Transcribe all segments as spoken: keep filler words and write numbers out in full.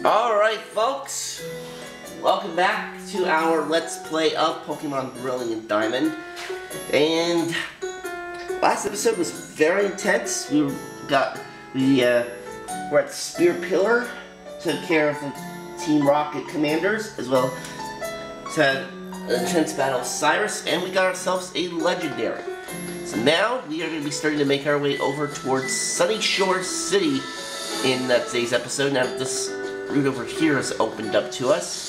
Alright folks, welcome back to our Let's Play of Pokemon Brilliant Diamond. And last episode was very intense. We got we uh, were at Spear Pillar, took care of the Team Rocket commanders, as well as had an intense battle with Cyrus, and we got ourselves a legendary. So now we are going to be starting to make our way over towards Sunyshore City in uh, today's episode. Now that this route over here is opened up to us.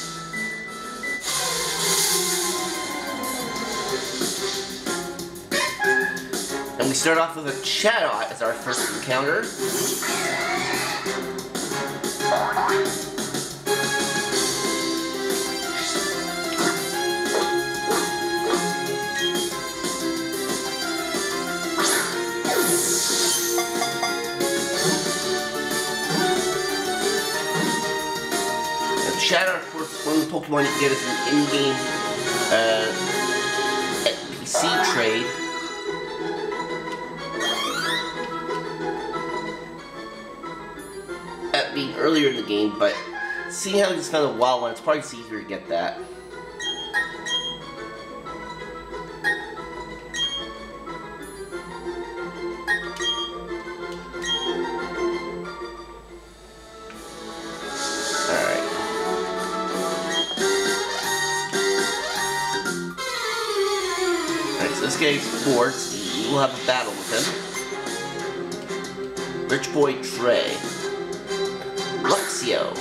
And we start off with a Chatot as our first encounter. Chatot, of course, one of the Pokemon you can get as an in-game uh, N P C trade. That being earlier in the game, but seeing how it's kind of a wild one, it's probably easier to get that. This guy's bored, so we'll have a battle with him. Rich Boy Trey. Luxio.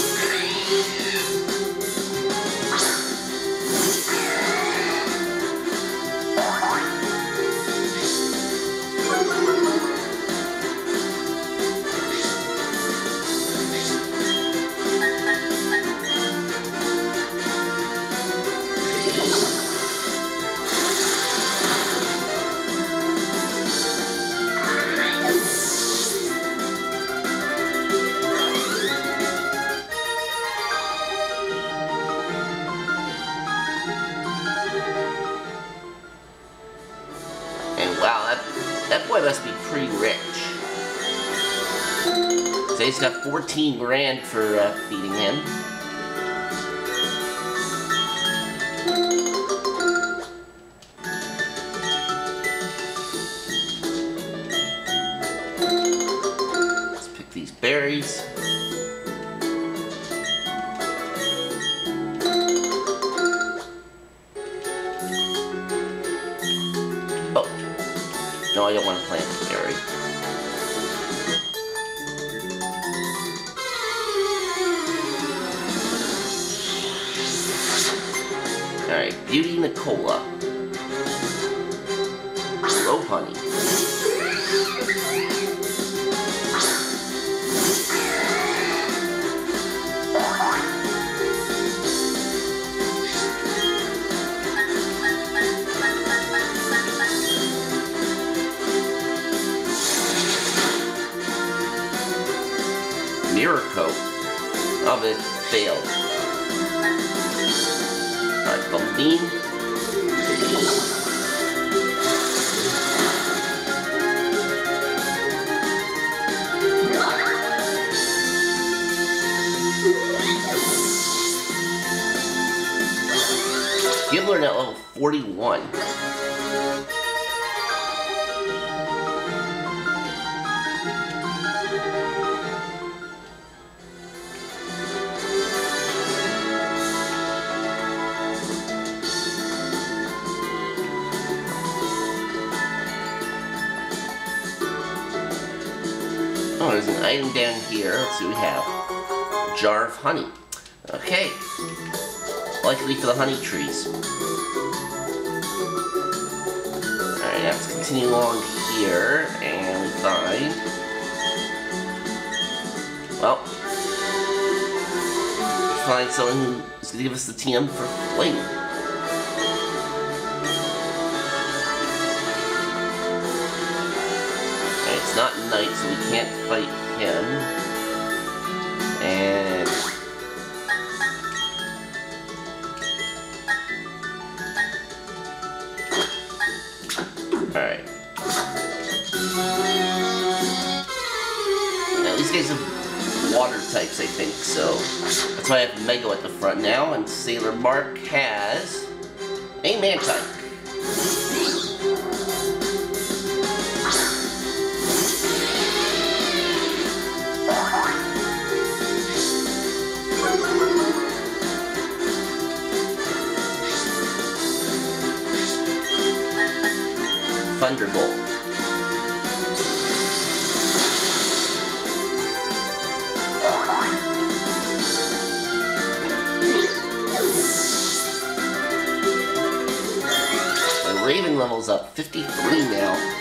Wow, that, that boy must be pretty rich. So he's got fourteen grand for uh, feeding him. Let's pick these berries. No, I don't want to plant the berry. Alright, Beauty Nicola. Low Honey. Miracle. Oh, but it failed. Alright, Bumbean. Gibbler at level forty-one. Oh, there's an item down here. Let's see what we have. A jar of honey. Okay. Likely for the honey trees. Alright, let's continue along here, and we find... Well, we find someone who's going to give us the T M for Fling. It's not night, so we can't fight him. And... Alright. Now these guys have water types, I think, so that's why I have Mego at the front now, and Sailor Mark has a Man-type. Thunderbolt. My Raven level's up fifty-three now.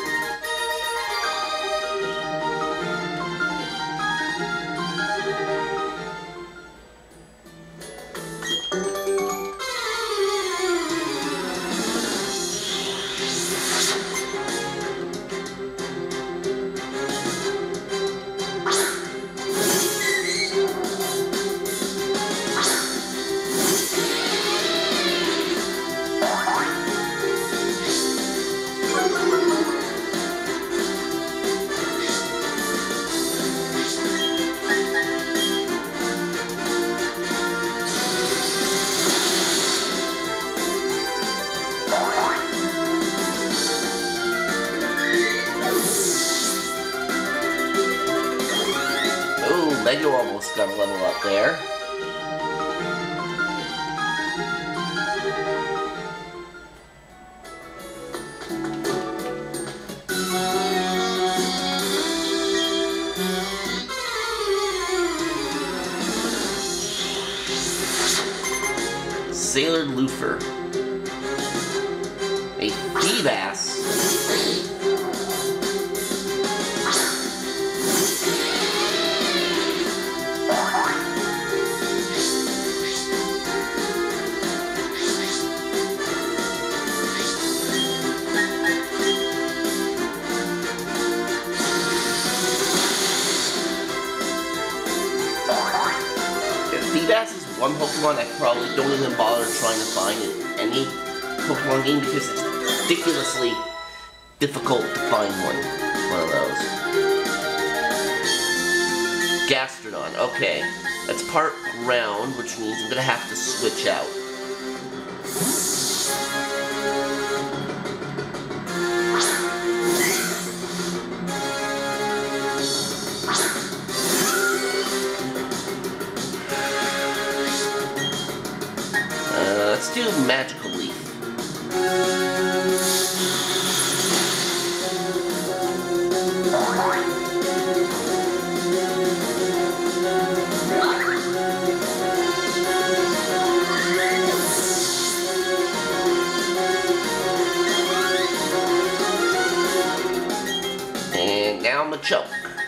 Mego almost got a level up there. Sailor Loofer. A Feebass. Feebass is one Pokemon I probably don't even bother trying to find in any Pokemon game because it's ridiculously difficult to find one. One of those. Gastrodon. Okay. That's part ground, which means I'm gonna have to switch out. Let's do Magical Leaf. And now Machoke.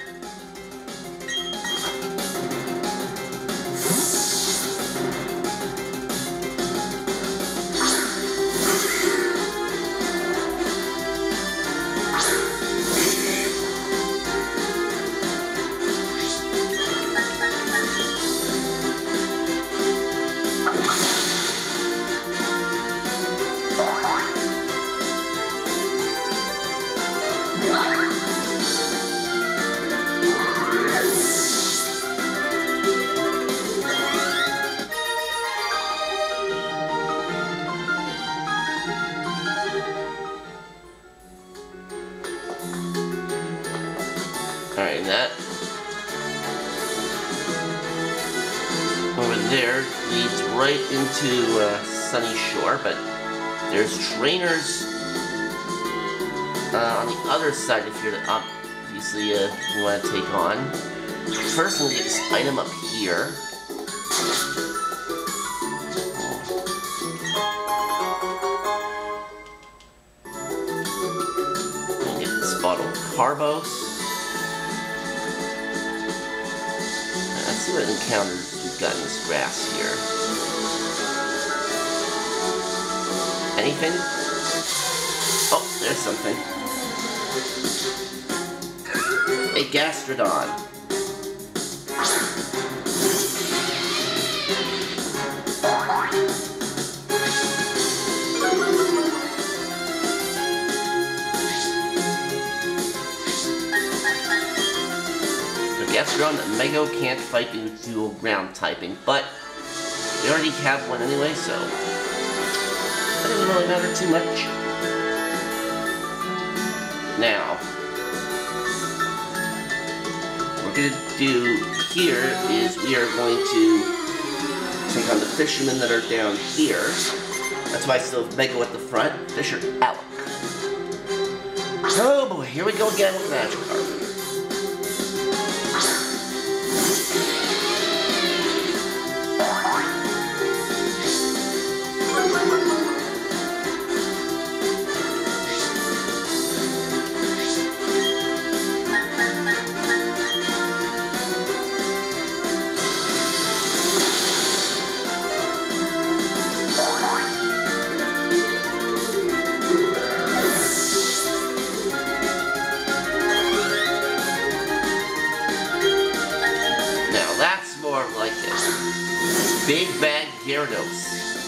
Alright, and that over there leads right into uh, Sunyshore, but there's trainers uh, on the other side if you're obviously uh, you want to take on. First, I'm going to get this item up here. I'm going to get this bottle of Carbos. Let's see what encounters we've got in this grass here. Anything? Oh, there's something. A Gastrodon. The Gastrodon ground, and Mego can't fight due to dual ground typing, but we already have one anyway, so that doesn't really matter too much. Now, what we're going to do here is we are going to take on the fishermen that are down here. That's why I still have Mego at the front. Fisher out. Oh boy, here we go again with Magikarp. Big Bag Gyarados.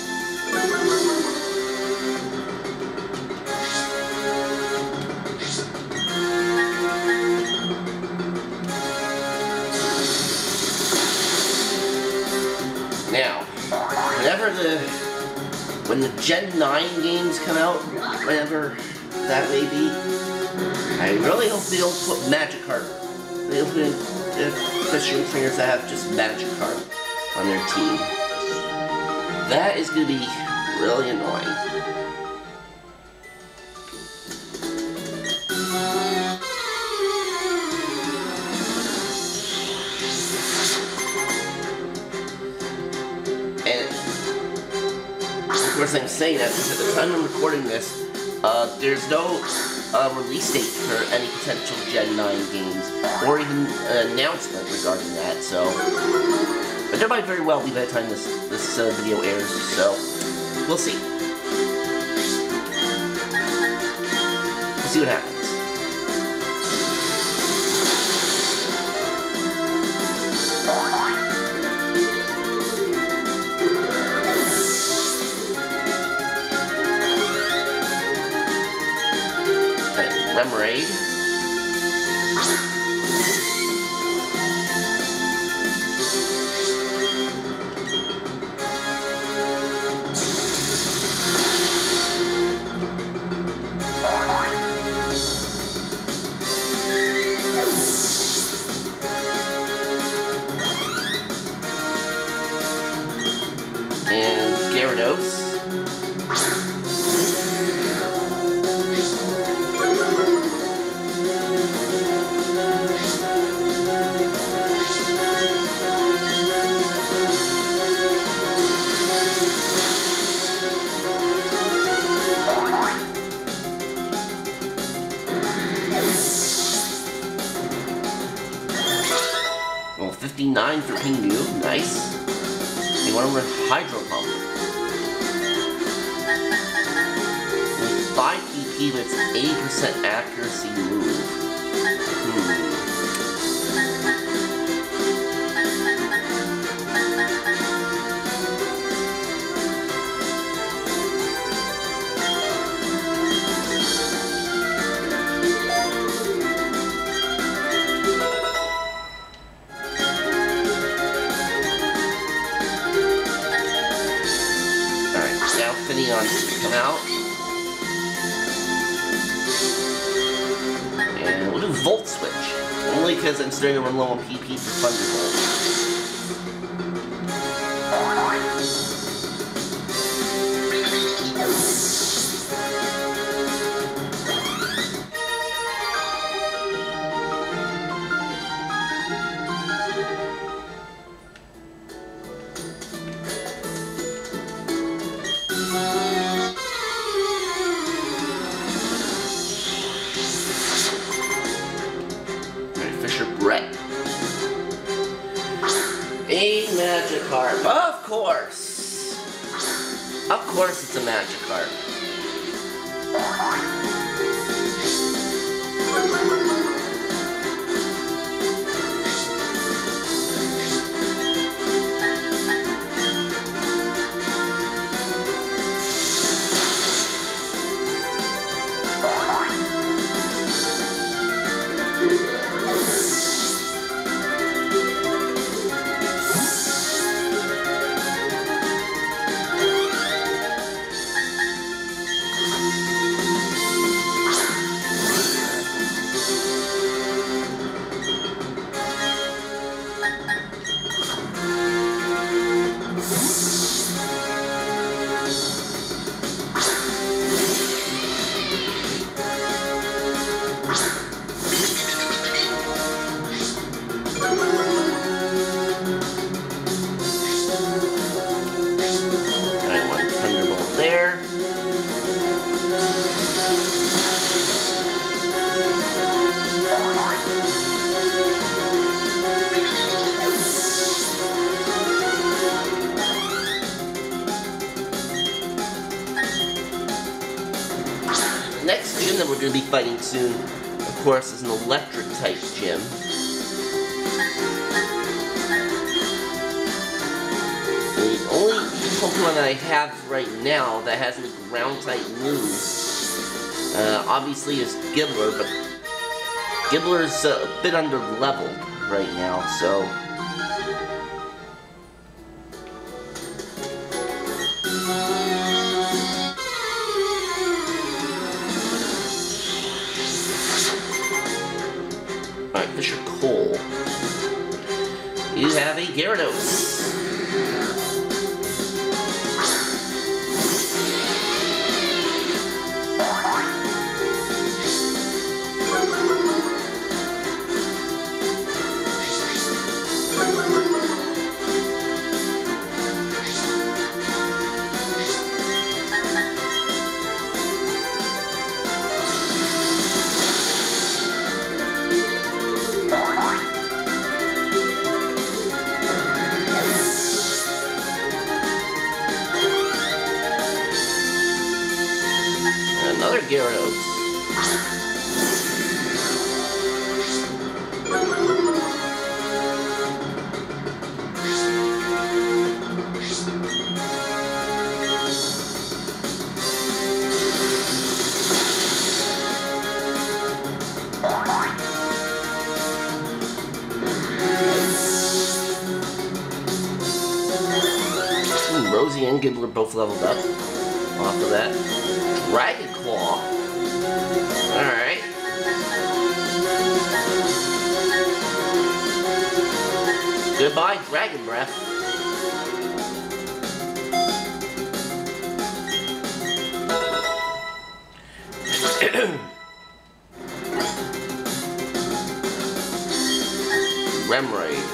Now, whenever the when the Gen nine games come out, whenever that may be, I really hope they don't put Magikarp. They don't put uh, Fisherman trainers that have just Magikarp on their team. That is going to be really annoying. And of course I'm saying that because at the time I'm recording this, uh, there's no uh, release date for any potential Gen nine games, or even an announcement regarding that, so... But there might very well be by the time this, this uh, video airs, so we'll see. We'll see what happens. Okay, Remoraid. And Gyarados. Well, fifty-nine for Pingu, nice. You want to run Hydro Pump. With five E P, but it's eighty percent accuracy move. Hmm. Finneon to come out. And we'll do Volt Switch. Only because I'm starting to run low on P P for Thunderbolt. A Magikarp, of course! Of course it's a Magikarp. gym that we're going to be fighting soon, of course, is an electric type gym. The only Pokemon that I have right now that has any ground type moves, uh, obviously, is Gibbler, but Gibbler's uh, a bit under leveled right now, so. Alright, Fisher Cole. You have a Gyarados. Another Gyarados. Hmm, Rosie and Gibbler both leveled up off of that. Dragon Claw. Alright. Goodbye, Dragon Breath. Remoraid.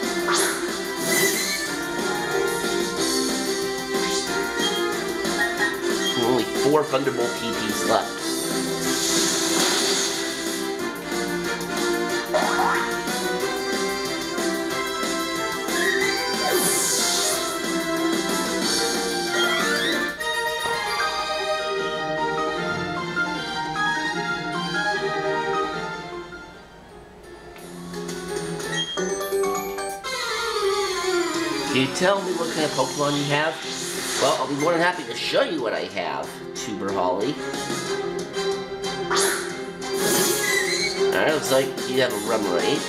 Only four Thunderbolt P Ps left. Can you tell me what kind of Pokemon you have? Well, I'll be more than happy to show you what I have, Tuber Holly. Alright, looks like you have a Remoraid.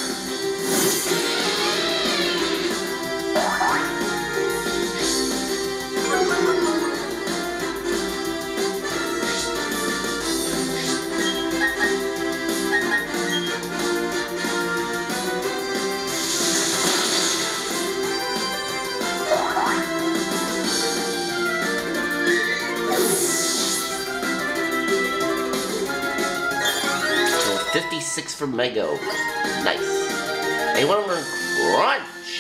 fifty-six for Mego. Nice. Hey, one more Crunch.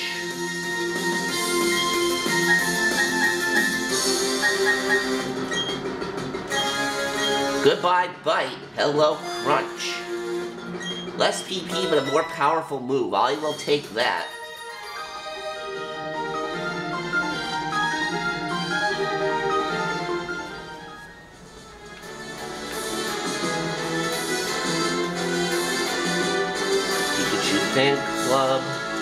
Goodbye, Bite. Hello, Crunch. Less P P, but a more powerful move. I will take that. Fan Club.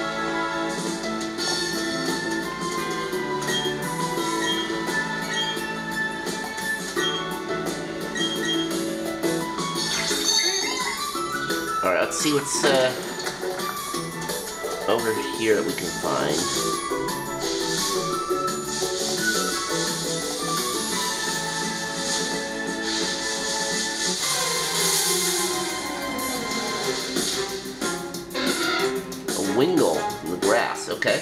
Alright, let's see what's uh, over here that we can find. Wingull in the grass, okay.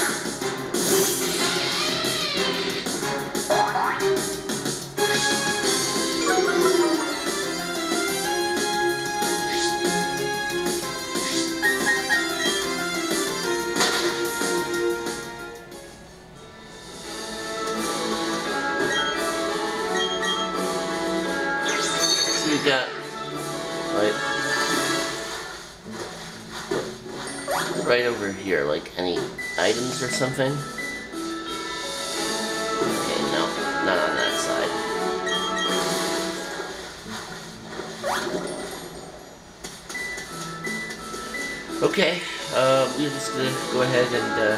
So we got, right, right over here, like any items or something? Okay, no, not on that side. Okay, uh, we're just gonna go ahead and, uh,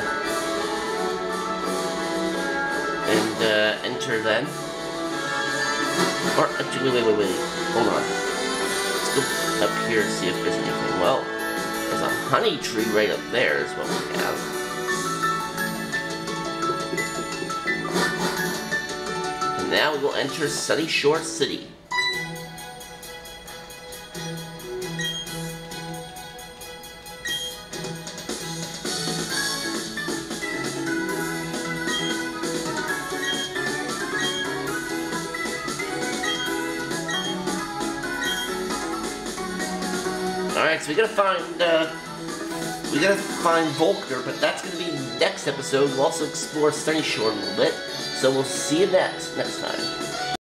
and, uh, enter then. Or, actually, wait, wait, wait, wait, hold on. Let's go up here and see if there's anything. Well, there's a honey tree right up there is what we have. And now we will enter Sunyshore City. Alright, so we gotta find, uh, we gotta find Volker, but that's gonna be next episode. We'll also explore Sunyshore a little bit, so we'll see you next, next time.